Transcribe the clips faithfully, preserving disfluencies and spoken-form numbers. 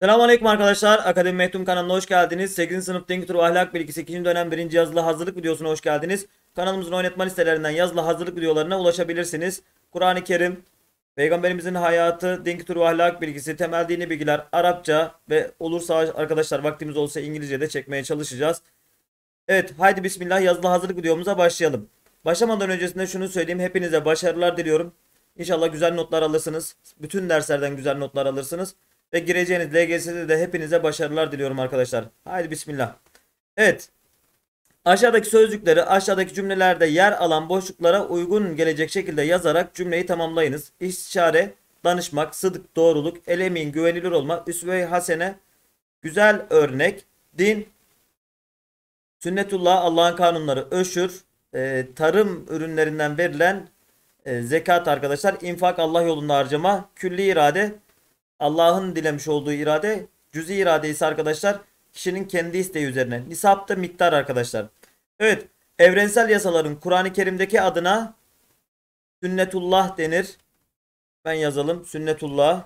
Selamünaleyküm arkadaşlar. Akademi Mehtum kanalına hoş geldiniz. sekizinci sınıf Din Kültürü ve Ahlak Bilgisi ikinci dönem birinci yazılı hazırlık videosuna hoş geldiniz. Kanalımızın oynatma listelerinden yazılı hazırlık videolarına ulaşabilirsiniz. Kur'an-ı Kerim, Peygamberimizin hayatı, din kültürü ve ahlak bilgisi, temel dini bilgiler, Arapça ve olursa arkadaşlar vaktimiz olsa İngilizce de çekmeye çalışacağız. Evet, haydi bismillah yazılı hazırlık videomuza başlayalım. Başlamadan öncesinde şunu söyleyeyim. Hepinize başarılar diliyorum. İnşallah güzel notlar alırsınız. Bütün derslerden güzel notlar alırsınız. Ve gireceğiniz L G S'de de hepinize başarılar diliyorum arkadaşlar. Haydi bismillah. Evet. Aşağıdaki sözcükleri aşağıdaki cümlelerde yer alan boşluklara uygun gelecek şekilde yazarak cümleyi tamamlayınız. İstişare, danışmak, sıdık, doğruluk, el emin, güvenilir olma, üsve-i hasene, güzel örnek, din, sünnetullah, Allah'ın kanunları, öşür, e, tarım ürünlerinden verilen e, zekat arkadaşlar, infak, Allah yolunda harcama, külli irade, Allah'ın dilemiş olduğu irade, cüzi irade ise arkadaşlar kişinin kendi isteği üzerine. Nisap da miktar arkadaşlar. Evet, evrensel yasaların Kur'an-ı Kerim'deki adına sünnetullah denir. Ben yazalım. Sünnetullah.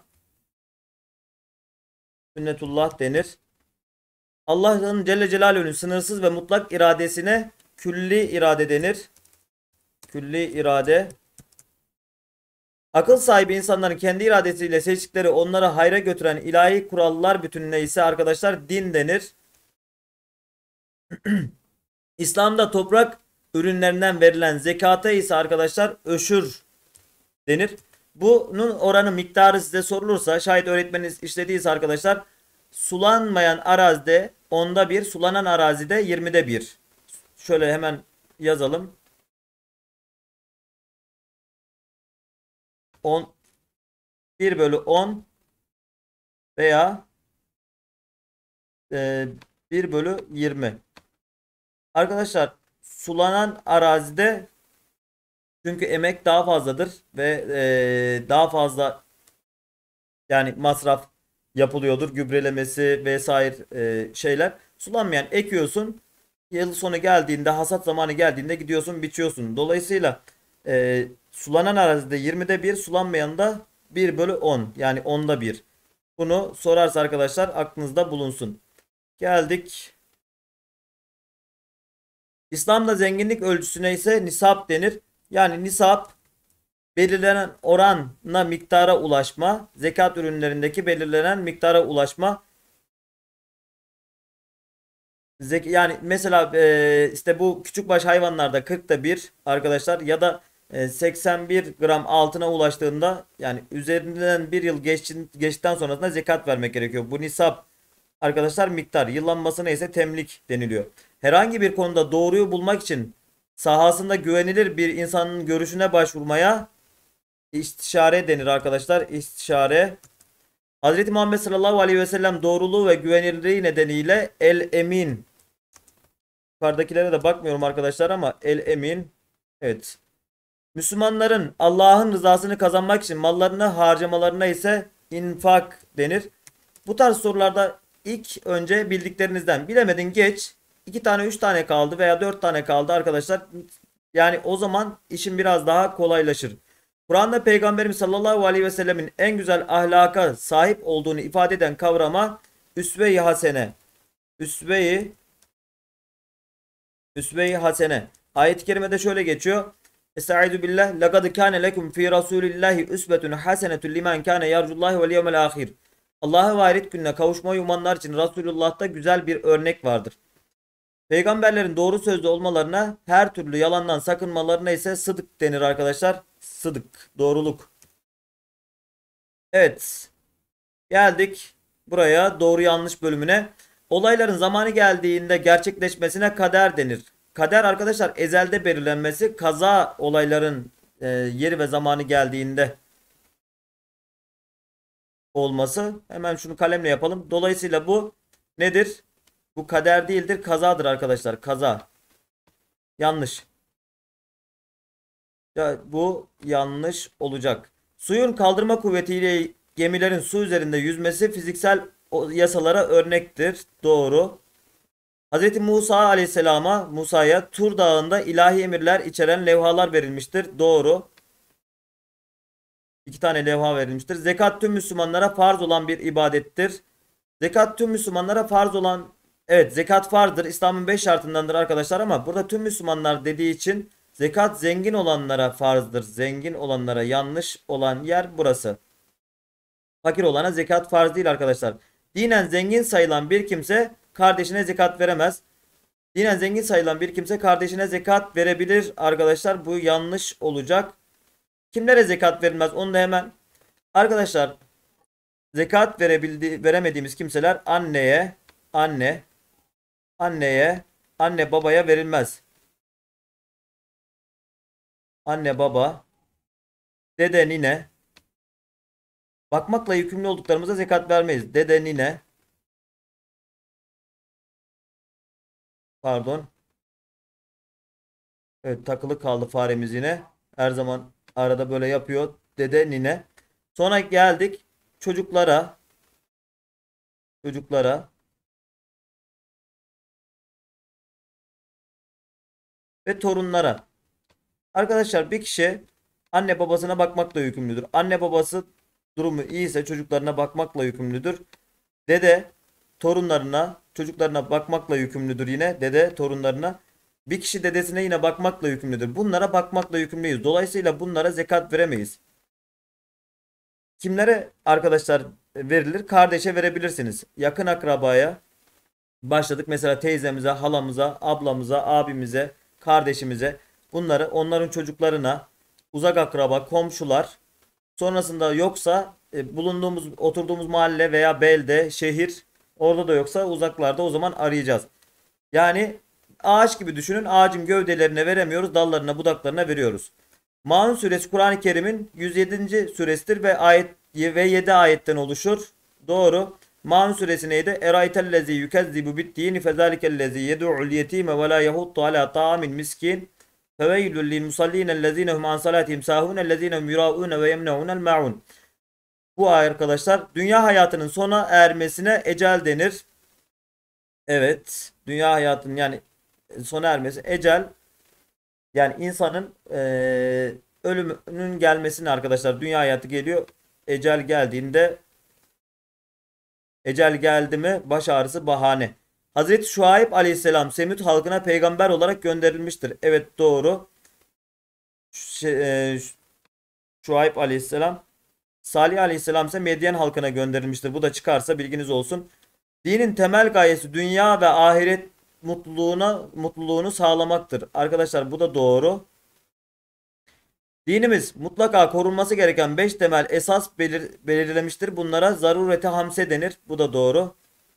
Sünnetullah denir. Allah'ın Celle Celaluhu'nun sınırsız ve mutlak iradesine külli irade denir. Külli irade. Akıl sahibi insanların kendi iradesiyle seçtikleri onları hayra götüren ilahi kurallar bütününe ise arkadaşlar din denir. İslam'da toprak ürünlerinden verilen zekata ise arkadaşlar öşür denir. Bunun oranı miktarı size sorulursa şayet öğretmeniniz işlediyse arkadaşlar sulanmayan arazide onda bir, sulanan arazide yirmide bir. Şöyle hemen yazalım. on, bir bölü on veya e, bir bölü yirmi. Arkadaşlar sulanan arazide çünkü emek daha fazladır ve e, daha fazla yani masraf yapılıyordur. Gübrelemesi vesaire e, şeyler. Sulanmayan ekiyorsun. Yıl sonu geldiğinde hasat zamanı geldiğinde gidiyorsun biçiyorsun. Dolayısıyla e, sulanan arazide yirmide bir, sulanmayan da bir bölü on, yani onda bir. Bunu sorarsa arkadaşlar aklınızda bulunsun. Geldik. İslam'da zenginlik ölçüsüne ise nisap denir. Yani nisap belirlenen oranla miktara ulaşma, zekat ürünlerindeki belirlenen miktara ulaşma. Zek yani mesela e, işte bu küçükbaş hayvanlarda kırkta bir arkadaşlar ya da e, seksen bir gram altına ulaştığında yani üzerinden bir yıl geç, geçtikten sonrasında zekat vermek gerekiyor. Bu nisap arkadaşlar miktar. Yıllanmasına ise temlik deniliyor. Herhangi bir konuda doğruyu bulmak için sahasında güvenilir bir insanın görüşüne başvurmaya istişare denir arkadaşlar. İstişare. Hz. Muhammed sallallahu aleyhi ve sellem doğruluğu ve güvenilirliği nedeniyle el emin. Yukarıdakilere de bakmıyorum arkadaşlar ama el emin. Evet. Müslümanların Allah'ın rızasını kazanmak için mallarını harcamalarına ise infak denir. Bu tarz sorularda ilk önce bildiklerinizden bilemedin geç. iki tane üç tane kaldı veya dört tane kaldı arkadaşlar. Yani o zaman işin biraz daha kolaylaşır. Kur'an'da Peygamberimiz sallallahu aleyhi ve sellemin en güzel ahlaka sahip olduğunu ifade eden kavrama üsve-i hasene. Üsve-i Üsve-i hasene. Ayet-i kerimede şöyle geçiyor. Estaizu billah. Lekad kâne lekum fî rasûlillahi üsbetun hasenetun limen kâne yarcullahi vel yevmel âhir. Allah'a ve ahiret gününe kavuşmayı umanlar için Resulullah'ta güzel bir örnek vardır. Peygamberlerin doğru sözlü olmalarına, her türlü yalandan sakınmalarına ise sıdık denir arkadaşlar. Sıdık, doğruluk. Evet. Geldik buraya doğru yanlış bölümüne. Olayların zamanı geldiğinde gerçekleşmesine kader denir. Kader arkadaşlar ezelde belirlenmesi, kaza olayların e, yeri ve zamanı geldiğinde olması. Hemen şunu kalemle yapalım. Dolayısıyla bu nedir? Bu kader değildir, kazadır arkadaşlar. Kaza. Yanlış. Ya, bu yanlış olacak. Suyun kaldırma kuvvetiyle gemilerin su üzerinde yüzmesi fiziksel yasalara örnektir. Doğru. Hz. Musa aleyhisselama Musa'ya Tur Dağı'nda ilahi emirler içeren levhalar verilmiştir. Doğru. İki tane levha verilmiştir. Zekat tüm Müslümanlara farz olan bir ibadettir. Zekat tüm Müslümanlara farz olan, evet zekat farzdır. İslam'ın beş şartındandır arkadaşlar ama burada tüm Müslümanlar dediği için zekat zengin olanlara farzdır. Zengin olanlara, yanlış olan yer burası. Fakir olana zekat farz değil arkadaşlar. Dinen zengin sayılan bir kimse kardeşine zekat veremez. Dinen zengin sayılan bir kimse kardeşine zekat verebilir arkadaşlar. Bu yanlış olacak. Kimlere zekat verilmez? Onu da hemen arkadaşlar, zekat verebildi veremediğimiz kimseler anneye, anne, anneye, anne babaya verilmez. Anne baba, dede nine, bakmakla yükümlü olduklarımıza zekat vermeyiz. Dede nine, pardon. Evet, takılı kaldı faremiz yine. Her zaman arada böyle yapıyor. Dede nine. Sonra geldik çocuklara, çocuklara ve torunlara. Arkadaşlar bir kişi anne babasına bakmakla yükümlüdür. Anne babası durumu iyiyse çocuklarına bakmakla yükümlüdür. Dede torunlarına, çocuklarına bakmakla yükümlüdür yine. Dede torunlarına. Bir kişi dedesine yine bakmakla yükümlüdür. Bunlara bakmakla yükümlüyüz. Dolayısıyla bunlara zekat veremeyiz. Kimlere arkadaşlar verilir? Kardeşe verebilirsiniz. Yakın akrabaya başladık. Mesela teyzemize, halamıza, ablamıza, abimize, kardeşimize. Bunları onların çocuklarına, uzak akraba, komşular. Sonrasında yoksa e, bulunduğumuz, oturduğumuz mahalle veya belde, şehir, orada da yoksa uzaklarda, o zaman arayacağız. Yani ağaç gibi düşünün. Ağacın gövdelerine veremiyoruz, dallarına, budaklarına veriyoruz. Maun suresi Kur'an-ı Kerim'in yüz yedinci suresidir ve ayet ve yedi ayetten oluşur. Doğru. Maun suresi neydi? Eraytellezi yükezzibu biddini fezalikellezi yed'u'l yetime ve la yahuddu ala ta'amil miskin. Feveylül lil musallinellezine hum an salatihim sahun ellezine hum yuraun ve yemneunel maun. Bu ay arkadaşlar dünya hayatının sona ermesine ecel denir. Evet, dünya hayatının yani sona ermesi ecel, yani insanın eee, ölümünün gelmesine arkadaşlar, dünya hayatı geliyor. Ecel geldiğinde, ecel geldi mi baş ağrısı bahane. Hazreti Şuayb aleyhisselam Semud halkına peygamber olarak gönderilmiştir. Evet doğru. Ş- eee, Şuayb aleyhisselam. Salih aleyhisselam ise Medyen halkına gönderilmiştir. Bu da çıkarsa bilginiz olsun. Dinin temel gayesi dünya ve ahiret mutluluğuna mutluluğunu sağlamaktır. Arkadaşlar bu da doğru. Dinimiz mutlaka korunması gereken beş temel esas belir belirlemiştir. Bunlara zarurete hamse denir. Bu da doğru.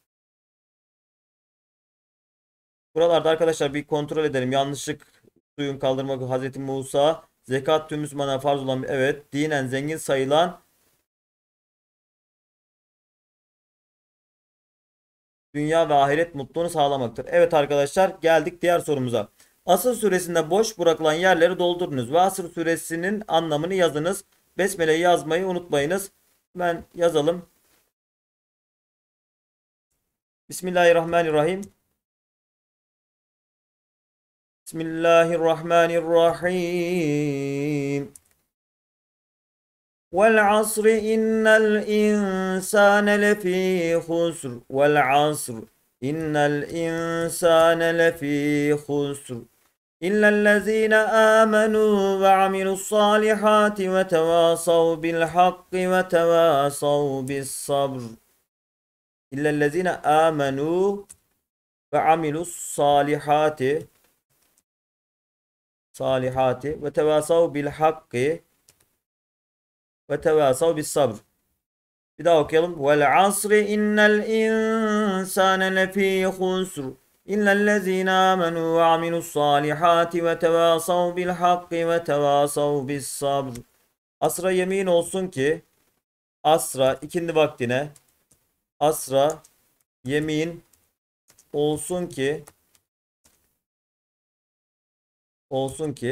Buralarda arkadaşlar bir kontrol edelim. Yanlışlık, suyun kaldırmak, Hazreti Musa, zekat tüm Müslümana farz olan, evet, dinen zengin sayılan, dünya ve ahiret mutluluğunu sağlamaktır. Evet arkadaşlar, geldik diğer sorumuza. Asır suresinde boş bırakılan yerleri doldurunuz ve Asır suresinin anlamını yazınız. Besmele'yi yazmayı unutmayınız. Ben yazalım. Bismillahirrahmanirrahim. Bismillahirrahmanirrahim. Vel asri innel insane lefî husr. Vel asr innel insane lefî husr. İllellezîne âmenû ve amilussâlihâti ve tevâsav bil hakki ve tevâsav bis sabr. İllellezîne âmenû ve amilussâlihâti salihati ve tevasav bil hakki ve tevasav bis sabr. Bir daha okuyalım. Vel asri innel insane lefî husr. İllellezîne âmenû ve amilussâlihâti ve tevasav bil hakki ve tevasav bis sabr. Asra yemin olsun ki, asra ikindi vaktine, asra yemin olsun ki, olsun ki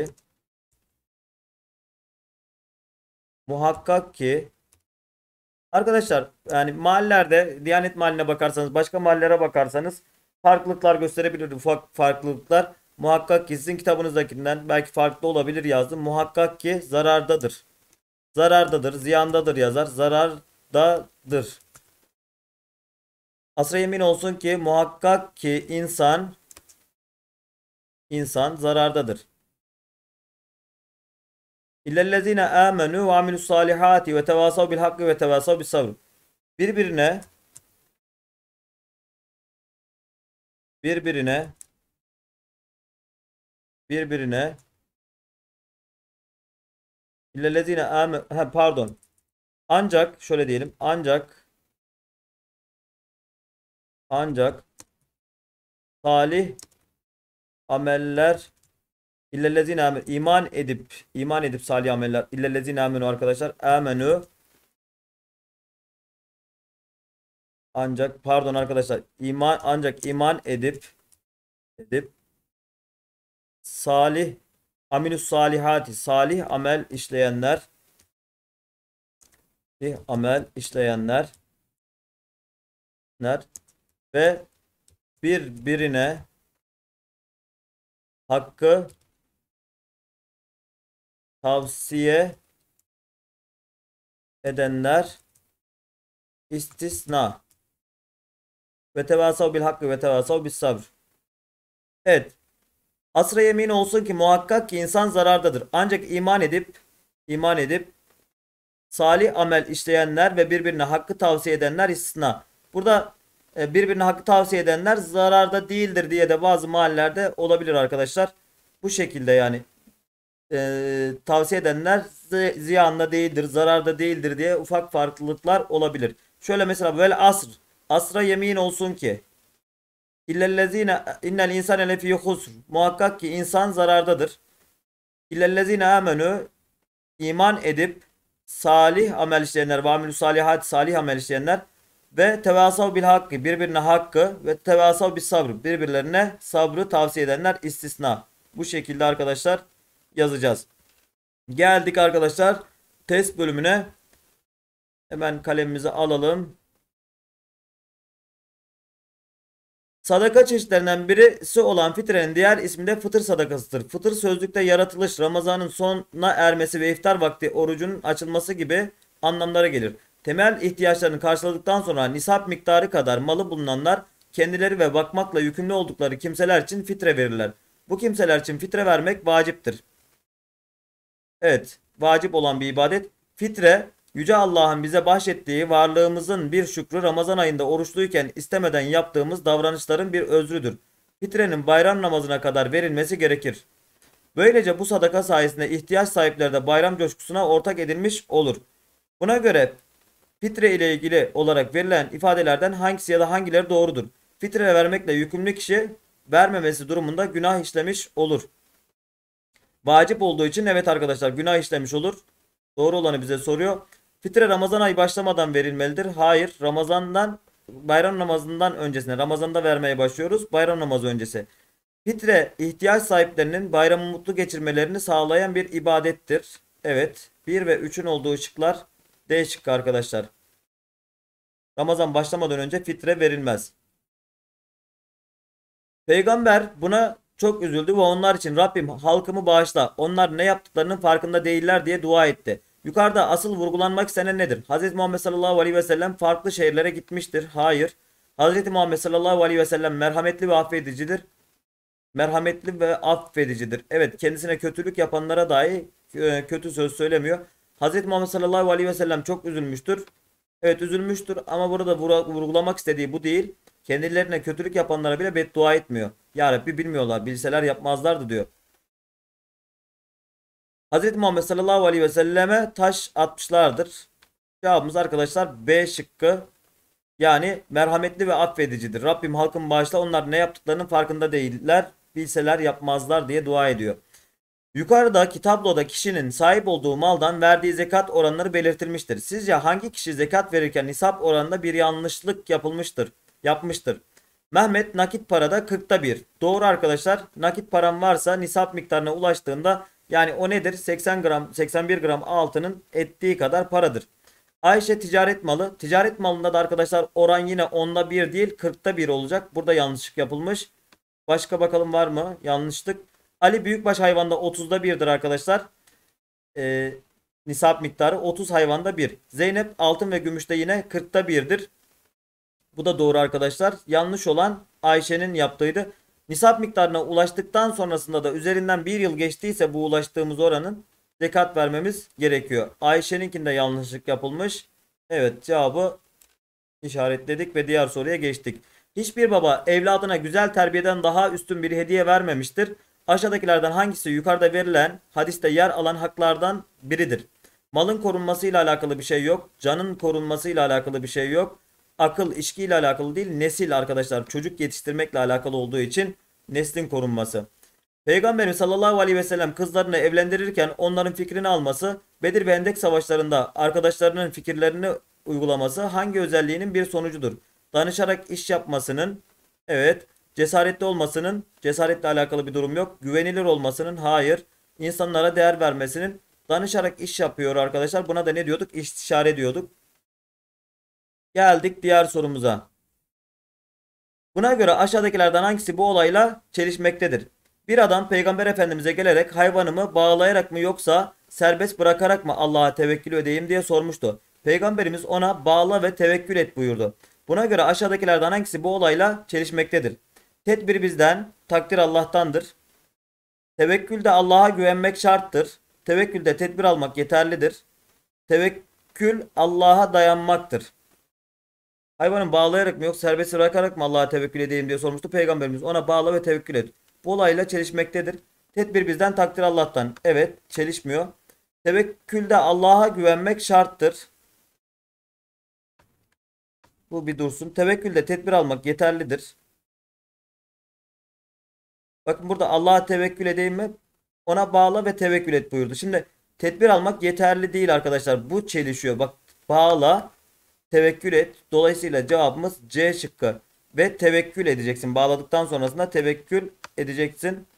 muhakkak ki arkadaşlar, yani mahallelerde, Diyanet mahalline bakarsanız, başka mahallelere bakarsanız farklılıklar gösterebilir, ufak farklılıklar. Muhakkak ki sizin kitabınızdakinden belki farklı olabilir yazdım. Muhakkak ki zarardadır. Zarardadır, ziyandadır yazar. Zarardadır. Asra yemin olsun ki muhakkak ki insan insan zarardadır. İllellezine amenu ve amilus salihati ve tevasav bil hakkı ve tevasav bis sabr. Birbirine birbirine birbirine illellezine amenu, ha, pardon. Ancak şöyle diyelim. Ancak ancak salih ameller illellezine amenu, iman edip iman edip salih ameller illellezine amenu arkadaşlar amenu, ancak pardon arkadaşlar, iman ancak iman edip edip salih aminus salihati, salih amel işleyenler salih amel işleyenler ner ve birbirine hakkı tavsiye edenler istisna ve tevasav bil hakkı ve tevasav bis sabr. Evet. Asra yemin olsun ki muhakkak ki insan zarardadır. Ancak iman edip iman edip salih amel işleyenler ve birbirine hakkı tavsiye edenler istisna. Burada e, birbirine hakkı tavsiye edenler zararda değildir diye de bazı mahallelerde olabilir arkadaşlar. Bu şekilde yani e, tavsiye edenler ziyanda değildir, zararda değildir diye ufak farklılıklar olabilir. Şöyle mesela böyle asr. Asra yemin olsun ki İllellezine innel insane lefî husr. Muhakkak ki insan zarardadır. İllellezine amenü, iman edip salih amel işleyenler ve amilü salihat, salih amel işleyenler ve tevasav bil hakkı, birbirine hakkı ve tevasav bis sabr, birbirlerine sabrı tavsiye edenler istisna. Bu şekilde arkadaşlar yazacağız. Geldik arkadaşlar test bölümüne. Hemen kalemimizi alalım. Sadaka çeşitlerinden birisi olan fitrenin diğer ismi de fıtır sadakasıdır. Fıtır sözlükte yaratılış, Ramazan'ın sonuna ermesi ve iftar vakti orucun açılması gibi anlamlara gelir. Temel ihtiyaçlarını karşıladıktan sonra nisap miktarı kadar malı bulunanlar kendileri ve bakmakla yükümlü oldukları kimseler için fitre verirler. Bu kimseler için fitre vermek vaciptir. Evet, vacip olan bir ibadet. Fitre, Yüce Allah'ın bize bahşettiği varlığımızın bir şükrü, Ramazan ayında oruçluyken istemeden yaptığımız davranışların bir özrüdür. Fitrenin bayram namazına kadar verilmesi gerekir. Böylece bu sadaka sayesinde ihtiyaç sahipleri de bayram coşkusuna ortak edilmiş olur. Buna göre fitre ile ilgili olarak verilen ifadelerden hangisi ya da hangileri doğrudur? Fitre vermekle yükümlü kişi vermemesi durumunda günah işlemiş olur. Vacip olduğu için evet arkadaşlar günah işlemiş olur. Doğru olanı bize soruyor. Fitre Ramazan ayı başlamadan verilmelidir. Hayır, Ramazan'dan bayram namazından öncesine, Ramazan'da vermeye başlıyoruz. Bayram namazı öncesi. Fitre ihtiyaç sahiplerinin bayramı mutlu geçirmelerini sağlayan bir ibadettir. Evet, bir ve üçün olduğu şıklar D şıkkı arkadaşlar. Ramazan başlamadan önce fitre verilmez. Peygamber buna çok üzüldü ve onlar için Rabbim halkımı bağışla, onlar ne yaptıklarının farkında değiller diye dua etti. Yukarıda asıl vurgulanmak istenen nedir? Hz. Muhammed sallallahu aleyhi ve sellem farklı şehirlere gitmiştir. Hayır. Hz. Muhammed sallallahu aleyhi ve sellem merhametli ve affedicidir. Merhametli ve affedicidir. Evet, kendisine kötülük yapanlara dahi e, kötü söz söylemiyor. Hz. Muhammed sallallahu aleyhi ve sellem çok üzülmüştür. Evet, üzülmüştür ama burada vurgulamak istediği bu değil. Kendilerine kötülük yapanlara bile beddua etmiyor. Ya Rabbi bilmiyorlar, bilseler yapmazlardı diyor. Hz. Muhammed sallallahu aleyhi ve selleme taş atmışlardır. Cevabımız arkadaşlar B şıkkı. Yani merhametli ve affedicidir. Rabbim halkın bağışla, onlar ne yaptıklarının farkında değiller. Bilseler yapmazlar diye dua ediyor. Yukarıdaki tabloda kişinin sahip olduğu maldan verdiği zekat oranları belirtilmiştir. Sizce hangi kişi zekat verirken nisap oranında bir yanlışlık yapılmıştır? Yapmıştır. Mehmet nakit parada kırkta bir. Doğru arkadaşlar. Nakit param varsa nisap miktarına ulaştığında, yani o nedir? seksen gram, seksen bir gram altının ettiği kadar paradır. Ayşe ticaret malı. Ticaret malında da arkadaşlar oran yine onda bir değil kırkta bir olacak. Burada yanlışlık yapılmış. Başka bakalım var mı? Yanlışlık. Ali büyükbaş hayvanda otuzda birdir arkadaşlar. Ee, nisap miktarı otuz hayvanda bir. Zeynep altın ve gümüşte yine kırkta birdir. Bu da doğru arkadaşlar. Yanlış olan Ayşe'nin yaptığıydı. Nisap miktarına ulaştıktan sonrasında da üzerinden bir yıl geçtiyse bu ulaştığımız oranın zekat vermemiz gerekiyor. Ayşe'ninkinde yanlışlık yapılmış. Evet, cevabı işaretledik ve diğer soruya geçtik. Hiçbir baba evladına güzel terbiyeden daha üstün bir hediye vermemiştir. Aşağıdakilerden hangisi yukarıda verilen hadiste yer alan haklardan biridir? Malın korunmasıyla alakalı bir şey yok. Canın korunmasıyla alakalı bir şey yok. Akıl, içkiyle alakalı değil. Nesil arkadaşlar. Çocuk yetiştirmekle alakalı olduğu için neslin korunması. Peygamberimiz sallallahu aleyhi ve sellem kızlarını evlendirirken onların fikrini alması, Bedir ve Hendek savaşlarında arkadaşlarının fikirlerini uygulaması hangi özelliğinin bir sonucudur? Danışarak iş yapmasının, evet. Cesaretli olmasının, cesaretle alakalı bir durum yok. Güvenilir olmasının, hayır. İnsanlara değer vermesinin, danışarak iş yapıyor arkadaşlar. Buna da ne diyorduk? İstişare diyorduk. Geldik diğer sorumuza. Buna göre aşağıdakilerden hangisi bu olayla çelişmektedir? Bir adam Peygamber Efendimiz'e gelerek hayvanımı bağlayarak mı yoksa serbest bırakarak mı Allah'a tevekkül edeyim diye sormuştu. Peygamberimiz ona bağla ve tevekkül et buyurdu. Buna göre aşağıdakilerden hangisi bu olayla çelişmektedir? Tedbir bizden, takdir Allah'tandır. Tevekkülde Allah'a güvenmek şarttır. Tevekkülde tedbir almak yeterlidir. Tevekkül Allah'a dayanmaktır. Hayvanı bağlayarak mı yoksa serbest bırakarak mı Allah'a tevekkül edeyim diye sormuştu. Peygamberimiz ona bağla ve tevekkül et. Bu olayla çelişmektedir. Tedbir bizden, takdir Allah'tan. Evet, çelişmiyor. Tevekkülde Allah'a güvenmek şarttır. Bu bir dursun. Tevekkülde tedbir almak yeterlidir. Bakın burada Allah'a tevekkül edeyim mi? Ona bağla ve tevekkül et buyurdu. Şimdi tedbir almak yeterli değil arkadaşlar. Bu çelişiyor. Bak, bağla, tevekkül et. Dolayısıyla cevabımız C şıkkı. Ve tevekkül edeceksin. Bağladıktan sonrasında tevekkül edeceksin.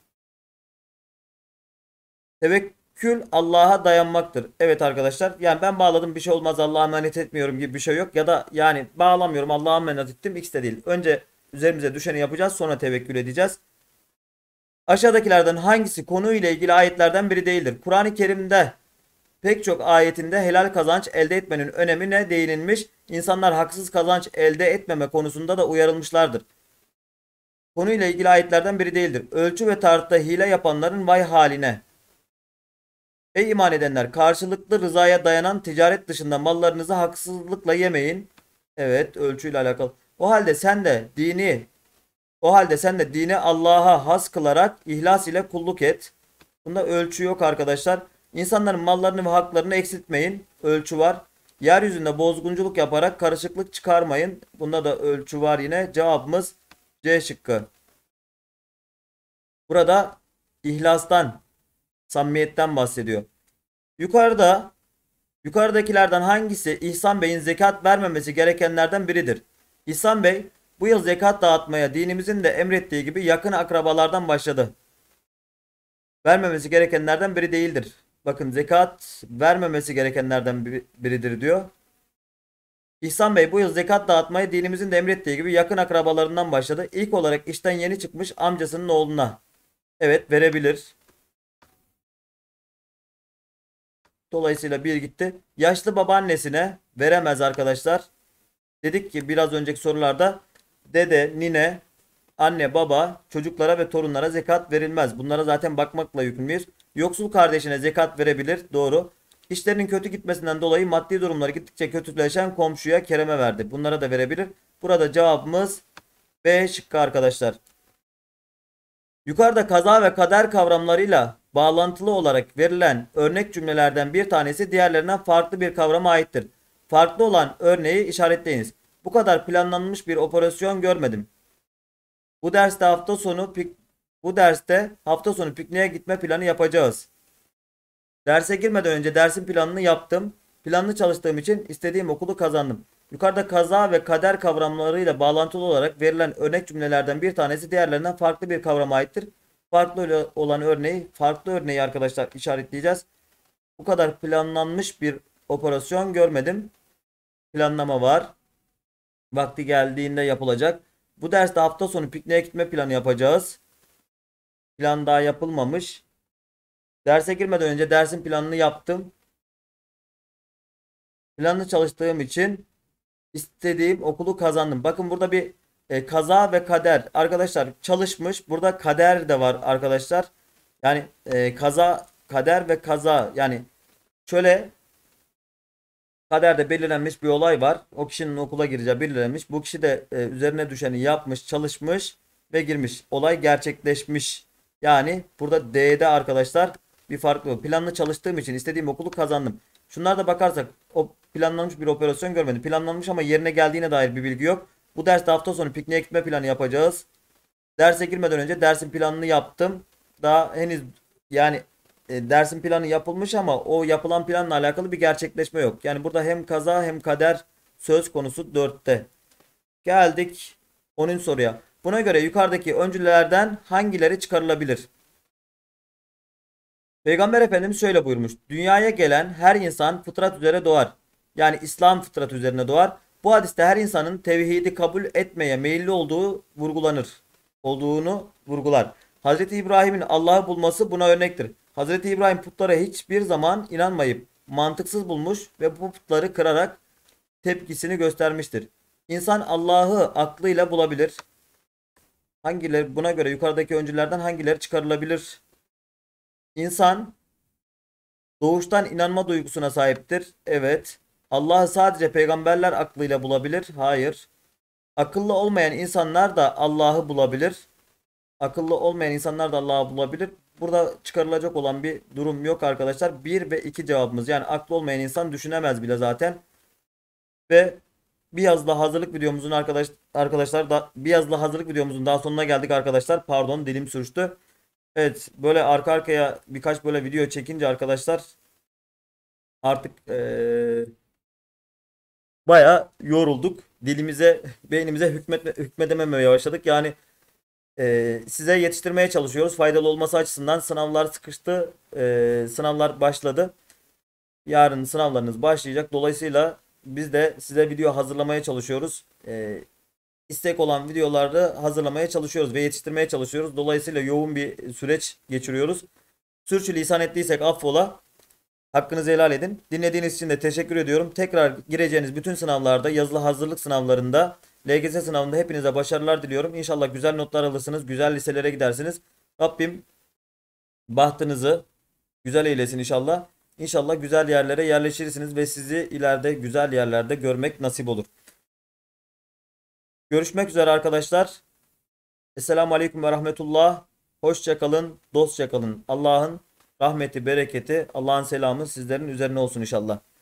Tevekkül Allah'a dayanmaktır. Evet arkadaşlar. Yani ben bağladım bir şey olmaz Allah'a emanet etmiyorum gibi bir şey yok. Ya da yani bağlamıyorum Allah'a emanet ettim. İkisi de değil. Önce üzerimize düşeni yapacağız, sonra tevekkül edeceğiz. Aşağıdakilerden hangisi konuyla ilgili ayetlerden biri değildir? Kur'an-ı Kerim'de pek çok ayetinde helal kazanç elde etmenin önemine değinilmiş. İnsanlar haksız kazanç elde etmeme konusunda da uyarılmışlardır. Konuyla ilgili ayetlerden biri değildir. Ölçü ve tartıda hile yapanların vay haline. Ey iman edenler, karşılıklı rızaya dayanan ticaret dışında mallarınızı haksızlıkla yemeyin. Evet, ölçüyle alakalı. O halde sen de dini o halde sen de dini Allah'a has kılarak ihlas ile kulluk et. Bunda ölçü yok arkadaşlar. İnsanların mallarını ve haklarını eksiltmeyin. Ölçü var. Yeryüzünde bozgunculuk yaparak karışıklık çıkarmayın. Bunda da ölçü var yine. Cevabımız C şıkkı. Burada ihlastan, samimiyetten bahsediyor. Yukarıda yukarıdakilerden hangisi İhsan Bey'in zekat vermemesi gerekenlerden biridir? İhsan Bey bu yıl zekat dağıtmaya dinimizin de emrettiği gibi yakın akrabalardan başladı. Vermemesi gerekenlerden biri değildir. Bakın, zekat vermemesi gerekenlerden biridir diyor. İhsan Bey bu yıl zekat dağıtmaya dinimizin de emrettiği gibi yakın akrabalarından başladı. İlk olarak işten yeni çıkmış amcasının oğluna. Evet, verebilir. Dolayısıyla bir gitti. Yaşlı babaannesine veremez arkadaşlar. Dedik ki biraz önceki sorularda dede, nine, anne, baba, çocuklara ve torunlara zekat verilmez. Bunlara zaten bakmakla yükümlüyüz. Yoksul kardeşine zekat verebilir. Doğru. İşlerinin kötü gitmesinden dolayı maddi durumları gittikçe kötüleşen komşuya kereme verdi. Bunlara da verebilir. Burada cevabımız B şıkkı arkadaşlar. Yukarıda kaza ve kader kavramlarıyla bağlantılı olarak verilen örnek cümlelerden bir tanesi diğerlerinden farklı bir kavrama aittir. Farklı olan örneği işaretleyiniz. Bu kadar planlanmış bir operasyon görmedim. Bu derste hafta sonu pik bu derste hafta sonu pikniğe gitme planı yapacağız. Derse girmeden önce dersin planını yaptım. Planlı çalıştığım için istediğim okulu kazandım. Yukarıda kaza ve kader kavramlarıyla bağlantılı olarak verilen örnek cümlelerden bir tanesi diğerlerinden farklı bir kavrama aittir. Farklı olan örneği, farklı örneği arkadaşlar işaretleyeceğiz. Bu kadar planlanmış bir operasyon görmedim. Planlama var. Vakti geldiğinde yapılacak. Bu derste hafta sonu pikniğe gitme planı yapacağız. Plan daha yapılmamış. Derse girmeden önce dersin planını yaptım. Planlı çalıştığım için İstediğim okulu kazandım. Bakın burada bir e, kaza ve kader. Arkadaşlar çalışmış. Burada kader de var arkadaşlar. Yani e, kaza, kader ve kaza. Yani şöyle, kaderde belirlenmiş bir olay var. O kişinin okula gireceği belirlenmiş. Bu kişi de e, üzerine düşeni yapmış, çalışmış ve girmiş. Olay gerçekleşmiş. Yani burada D'de arkadaşlar bir fark yok. Planlı çalıştığım için istediğim okulu kazandım. Şunlarda bakarsak o planlanmış bir operasyon görmedim. Planlanmış ama yerine geldiğine dair bir bilgi yok. Bu derste hafta sonu pikniğe gitme planı yapacağız. Derse girmeden önce dersin planını yaptım. Daha henüz yani e, dersin planı yapılmış ama o yapılan planla alakalı bir gerçekleşme yok. Yani burada hem kaza hem kader söz konusu dörtte. Geldik onuncu soruya. Buna göre yukarıdaki öncülerden hangileri çıkarılabilir? Peygamber Efendimiz şöyle buyurmuş. Dünyaya gelen her insan fıtrat üzere doğar. Yani İslam fıtratı üzerine doğar. Bu hadiste her insanın tevhidi kabul etmeye meyilli olduğu vurgulanır. Olduğunu vurgular. Hazreti İbrahim'in Allah'ı bulması buna örnektir. Hazreti İbrahim putlara hiçbir zaman inanmayıp mantıksız bulmuş ve bu putları kırarak tepkisini göstermiştir. İnsan Allah'ı aklıyla bulabilir. Hangileri buna göre yukarıdaki öncülerden hangileri çıkarılabilir? İnsan doğuştan inanma duygusuna sahiptir. Evet. Allah'ı sadece peygamberler aklıyla bulabilir. Hayır. Akıllı olmayan insanlar da Allah'ı bulabilir. Akıllı olmayan insanlar da Allah'ı bulabilir. Burada çıkarılacak olan bir durum yok arkadaşlar. Bir ve iki cevabımız. Yani aklı olmayan insan düşünemez bile zaten. Ve bir yazılı hazırlık videomuzun arkadaş arkadaşlar da bir yazılı hazırlık videomuzun daha sonuna geldik arkadaşlar. Pardon, dilim sürçtü. Evet, böyle arka arkaya birkaç böyle video çekince arkadaşlar artık eee bayağı yorulduk. Dilimize, beynimize hükmetme, hükmedememeye başladık. Yani eee, size yetiştirmeye çalışıyoruz. Faydalı olması açısından sınavlar sıkıştı. Eee, sınavlar başladı. Yarın sınavlarınız başlayacak. Dolayısıyla biz de size video hazırlamaya çalışıyoruz. Eee istek olan videoları hazırlamaya çalışıyoruz ve yetiştirmeye çalışıyoruz. Dolayısıyla yoğun bir süreç geçiriyoruz. Sürçülisan ettiysek affola. Hakkınızı helal edin. Dinlediğiniz için de teşekkür ediyorum. Tekrar gireceğiniz bütün sınavlarda, yazılı hazırlık sınavlarında, L G S sınavında hepinize başarılar diliyorum. İnşallah güzel notlar alırsınız, güzel liselere gidersiniz. Rabbim bahtınızı güzel eylesin inşallah. İnşallah güzel yerlere yerleşirsiniz ve sizi ileride güzel yerlerde görmek nasip olur. Görüşmek üzere arkadaşlar. Esselamu Aleyküm ve Rahmetullah. Hoşça kalın, dostça kalın. Allah'ın rahmeti, bereketi, Allah'ın selamı sizlerin üzerine olsun inşallah.